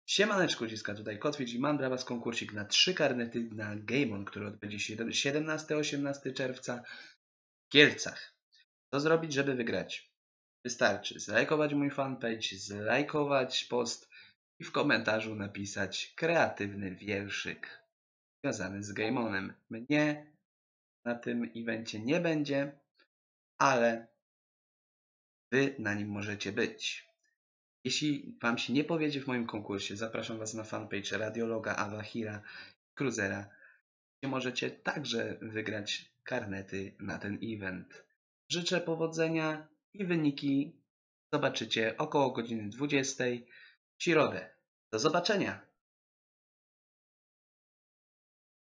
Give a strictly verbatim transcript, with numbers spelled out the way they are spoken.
Siemaneczku, Dziska, tutaj Kotwicz i mam dla Was konkursik na trzy karnety na Game On, który odbędzie się siedemnastego osiemnastego czerwca w Kielcach. Co zrobić, żeby wygrać? Wystarczy zlajkować mój fanpage, zlajkować post i w komentarzu napisać kreatywny wierszyk związany z Game Onem. Mnie na tym evencie nie będzie, ale Wy na nim możecie być. Jeśli Wam się nie powiedzie w moim konkursie, zapraszam Was na fanpage Radiologa, Awahira, Cruzera, gdzie możecie także wygrać karnety na ten event. Życzę powodzenia i wyniki zobaczycie około godziny dwudziestej w środę. Do zobaczenia!